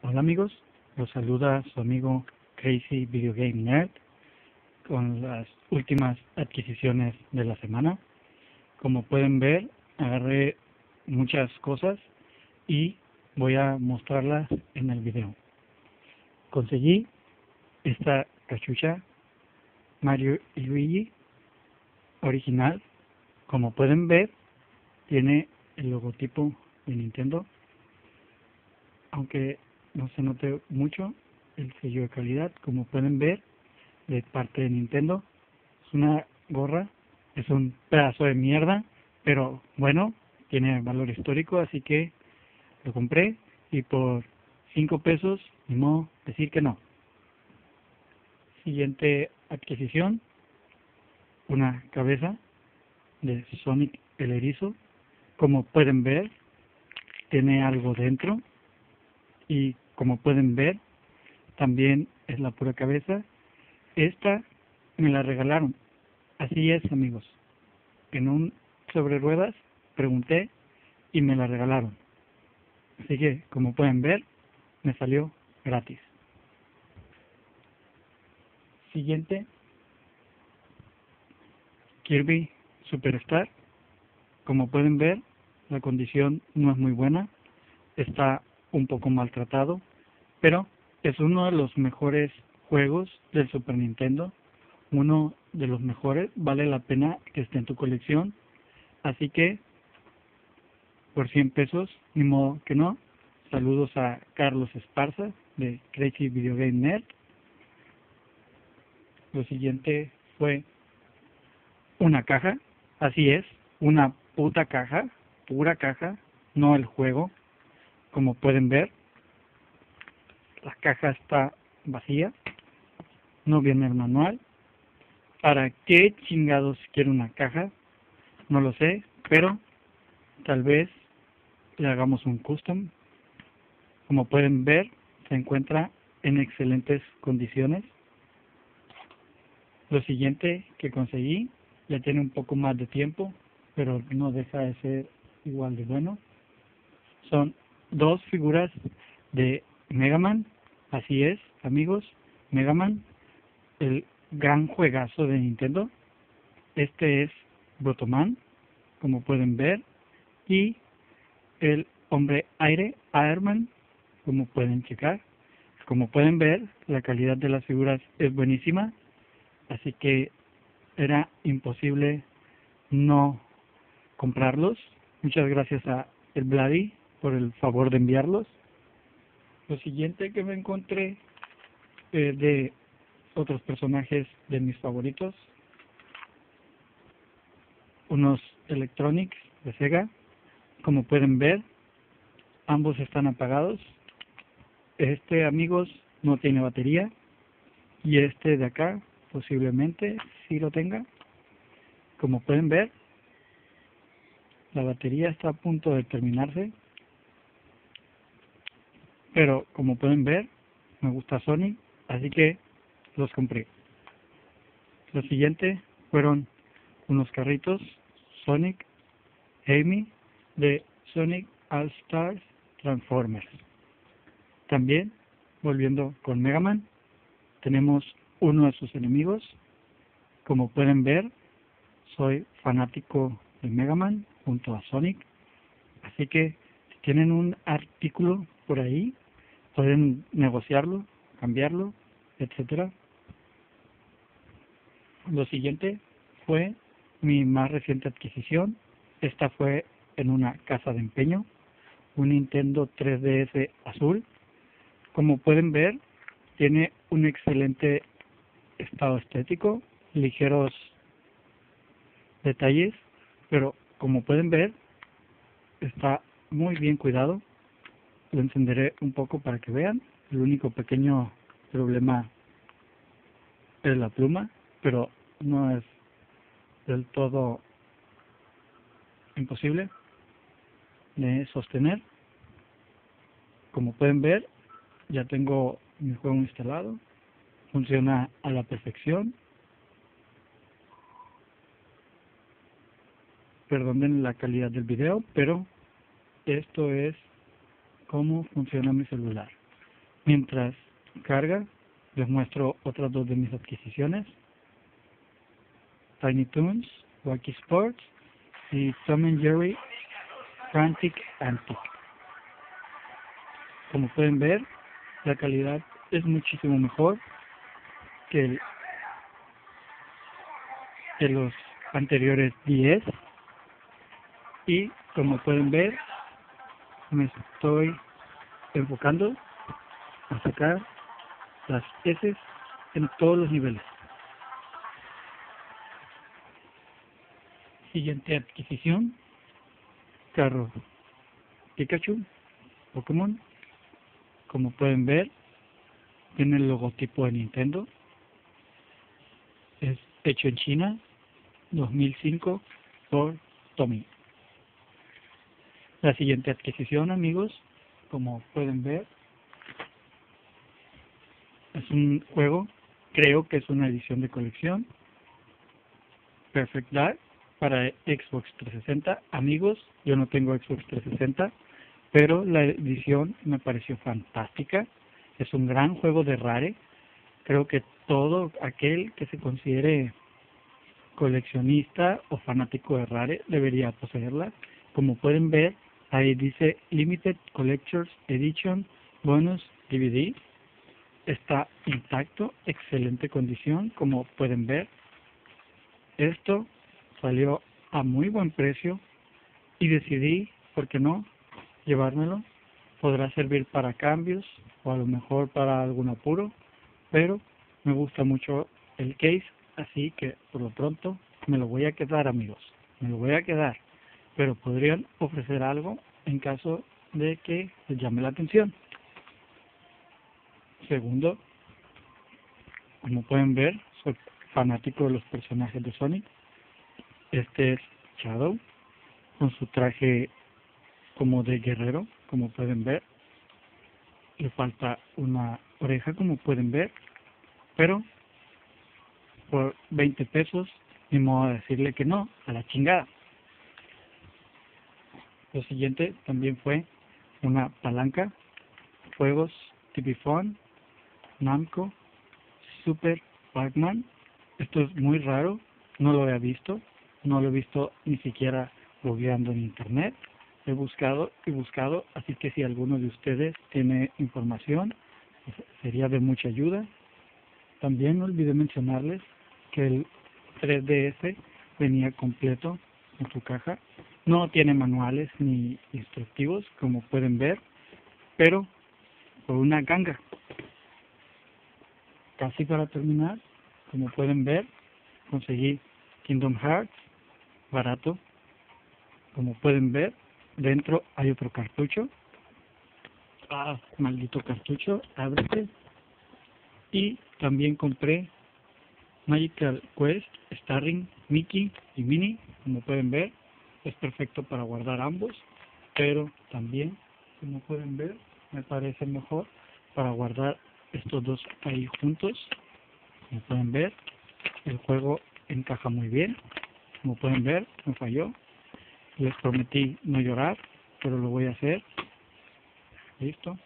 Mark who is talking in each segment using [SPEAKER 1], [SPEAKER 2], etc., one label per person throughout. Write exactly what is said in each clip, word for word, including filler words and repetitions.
[SPEAKER 1] Hola amigos, los saluda su amigo Crazy Video Game Nerd con las últimas adquisiciones de la semana. Como pueden ver, agarré muchas cosas y voy a mostrarlas en el video. Conseguí esta cachucha Mario y Luigi original. Como pueden ver, tiene el logotipo de Nintendo, aunque no se note mucho el sello de calidad. Como pueden ver, de parte de Nintendo, es una gorra, es un pedazo de mierda, pero bueno, tiene valor histórico, así que lo compré y por cinco pesos, ni modo decir que no. Siguiente adquisición, una cabeza de Sonic el Erizo. Como pueden ver, tiene algo dentro y como pueden ver, también es la pura cabeza. Esta me la regalaron. Así es, amigos. En un sobre ruedas pregunté y me la regalaron. Así que, como pueden ver, me salió gratis. Siguiente, Kirby Superstar. Como pueden ver, la condición no es muy buena. Está un poco maltratado, pero es uno de los mejores juegos del Super Nintendo. Uno de los mejores, vale la pena que esté en tu colección. Así que, por cien pesos, ni modo que no. Saludos a Carlos Esparza de Crazy Video Game Nerd. Lo siguiente fue una caja. Así es, una puta caja, pura caja, no el juego. Como pueden ver, la caja está vacía, no viene el manual. ¿Para qué chingados quiero una caja? No lo sé, pero tal vez le hagamos un custom. Como pueden ver, se encuentra en excelentes condiciones. Lo siguiente que conseguí ya tiene un poco más de tiempo, pero no deja de ser igual de bueno. Son dos figuras de Mega Man. Así es, amigos, Mega Man, el gran juegazo de Nintendo. Este es Brotoman, como pueden ver, y el hombre aire, Airman, como pueden checar. Como pueden ver, la calidad de las figuras es buenísima, así que era imposible no comprarlos. Muchas gracias a el Bloody por el favor de enviarlos. Lo siguiente que me encontré eh, de otros personajes de mis favoritos, unos Electronics de Sega. Como pueden ver, ambos están apagados. Este, amigos, no tiene batería y este de acá posiblemente sí lo tenga. Como pueden ver, la batería está a punto de terminarse, pero como pueden ver, me gusta Sonic, así que los compré. Lo siguiente fueron unos carritos Sonic Amy de Sonic All Stars Transformers. También, volviendo con Mega Man, tenemos uno de sus enemigos. Como pueden ver, soy fanático de Mega Man junto a Sonic, así que si tienen un artículo por ahí, pueden negociarlo, cambiarlo, etcétera. Lo siguiente fue mi más reciente adquisición. Esta fue en una casa de empeño, un Nintendo tres D S azul. Como pueden ver, tiene un excelente estado estético, ligeros detalles, pero como pueden ver, está muy bien cuidado. Lo encenderé un poco para que vean. El único pequeño problema es la pluma, pero no es del todo imposible de sostener. Como pueden ver, ya tengo mi juego instalado, funciona a la perfección. Perdonen la calidad del video, pero esto es cómo funciona mi celular. Mientras carga, les muestro otras dos de mis adquisiciones: Tiny Toons, Wacky Sports y Tom and Jerry Frantic Antic. Como pueden ver, la calidad es muchísimo mejor que, el, que los anteriores diez, y como pueden ver, me estoy enfocando a sacar las S en todos los niveles. Siguiente adquisición: carro Pikachu Pokémon. Como pueden ver, tiene el logotipo de Nintendo. Es hecho en China, dos mil cinco, por Tommy. La siguiente adquisición, amigos, como pueden ver, es un juego, creo que es una edición de colección, Perfect Dark, para Xbox trescientos sesenta. Amigos, yo no tengo Xbox trescientos sesenta, pero la edición me pareció fantástica. Es un gran juego de Rare. Creo que todo aquel que se considere coleccionista o fanático de Rare debería poseerla. Como pueden ver, ahí dice Limited Collector's Edition Bonus D V D. Está intacto, excelente condición. Como pueden ver, esto salió a muy buen precio y decidí, ¿por qué no?, llevármelo. Podrá servir para cambios o a lo mejor para algún apuro, pero me gusta mucho el case, así que por lo pronto me lo voy a quedar, amigos, me lo voy a quedar, pero podrían ofrecer algo en caso de que les llame la atención. Segundo, como pueden ver, soy fanático de los personajes de Sonic. Este es Shadow, con su traje como de guerrero, como pueden ver. Le falta una oreja, como pueden ver, pero por veinte pesos, ni modo de decirle que no, a la chingada. Lo siguiente también fue una palanca, juegos T V Fun, Namco, Super Pac-Man. Esto es muy raro, no lo había visto, no lo he visto ni siquiera googleando en internet. He buscado y buscado, así que si alguno de ustedes tiene información, pues sería de mucha ayuda. También no olvidé mencionarles que el tres D S venía completo en su caja. No tiene manuales ni instructivos, como pueden ver, pero por una ganga. Casi para terminar, como pueden ver, conseguí Kingdom Hearts barato. Como pueden ver, dentro hay otro cartucho. Ah, maldito cartucho, ábrete. Y también compré Magical Quest Starring Mickey y Minnie. Como pueden ver, es perfecto para guardar ambos, pero también, como pueden ver, me parece mejor para guardar estos dos ahí juntos. Como pueden ver, el juego encaja muy bien. Como pueden ver, me falló. Les prometí no llorar, pero lo voy a hacer. Listo.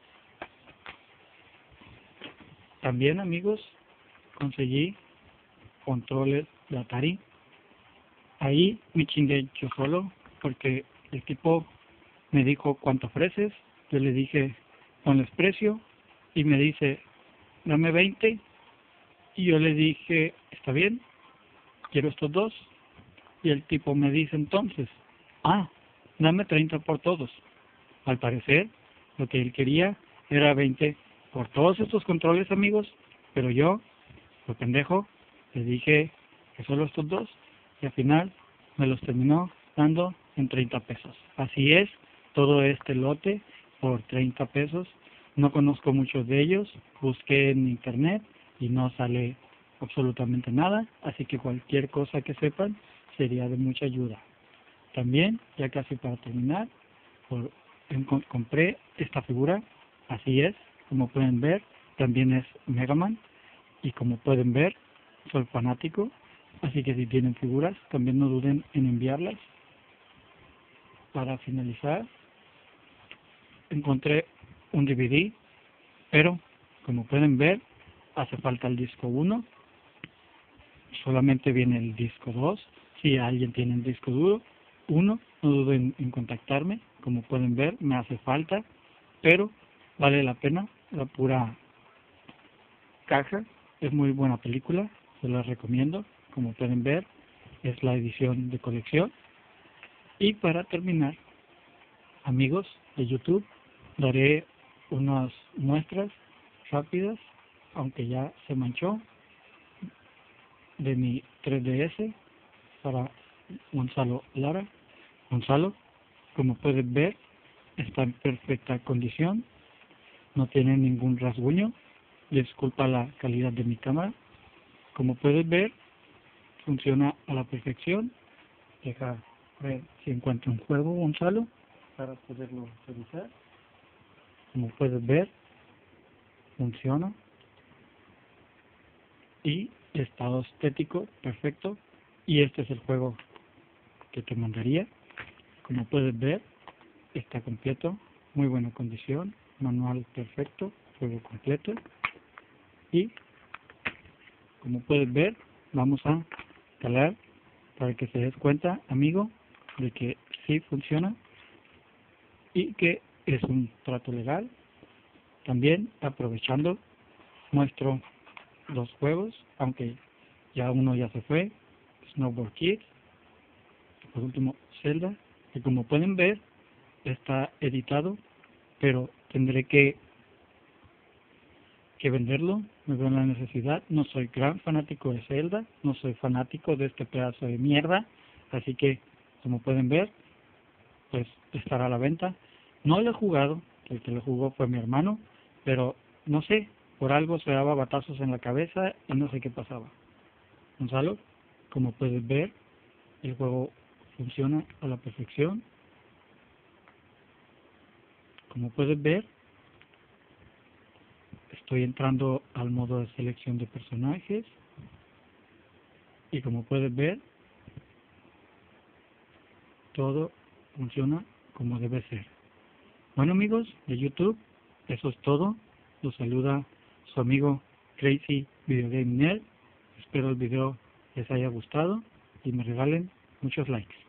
[SPEAKER 1] También, amigos, conseguí controles de Atari. Ahí me chingué yo solo, porque el tipo me dijo cuánto ofreces. Yo le dije, ponles precio, y me dice, dame veinte. Y yo le dije, está bien, quiero estos dos. Y el tipo me dice entonces, ah, dame treinta por todos. Al parecer, lo que él quería era veinte por todos estos controles, amigos, pero yo, por pendejo, le dije que solo estos dos, y al final me los terminó dando en treinta pesos. Así es, todo este lote por treinta pesos. No conozco muchos de ellos, busqué en internet y no sale absolutamente nada, así que cualquier cosa que sepan sería de mucha ayuda. También, ya casi para terminar, por, en, compré esta figura, así es, como pueden ver, también es Mega Man, y como pueden ver, soy fanático, así que si tienen figuras, también no duden en enviarlas. Para finalizar, encontré un D V D pero como pueden ver hace falta el disco uno, solamente viene el disco dos. Si alguien tiene el disco duro uno, no duden en contactarme. Como pueden ver me hace falta, pero vale la pena la pura caja. Es muy buena película, se la recomiendo. Como pueden ver es la edición de colección. Y para terminar, amigos de YouTube, daré unas muestras rápidas, aunque ya se manchó, de mi tres D S para Gonzalo Lara. Gonzalo, como pueden ver, está en perfecta condición, no tiene ningún rasguño. Disculpa la calidad de mi cámara. Como pueden ver, funciona a la perfección. Deja ver si encuentro un juego, Gonzalo, para poderlo revisar. Como puedes ver, funciona y estado estético perfecto. Y este es el juego que te mandaría. Como puedes ver, está completo, muy buena condición, manual perfecto, juego completo. Y como puedes ver, vamos a instalar para que se des cuenta, amigo, de que sí funciona y que es un trato legal. También, aprovechando, muestro los juegos, aunque ya uno ya se fue, Snowboard Kids, por último Zelda, que como pueden ver está editado, pero tendré que que venderlo, me veo en la necesidad. No soy gran fanático de Zelda, no soy fanático de este pedazo de mierda, así que como pueden ver, pues estará a la venta. No lo he jugado, el que lo jugó fue mi hermano, pero no sé, por algo se daba batazos en la cabeza y no sé qué pasaba. Gonzalo, como puedes ver, el juego funciona a la perfección. Como puedes ver, estoy entrando al modo de selección de personajes y como puedes ver, todo funciona como debe ser. Bueno, amigos de YouTube, eso es todo. Los saluda su amigo Crazy Video Game Nerd. Espero el video les haya gustado y me regalen muchos likes.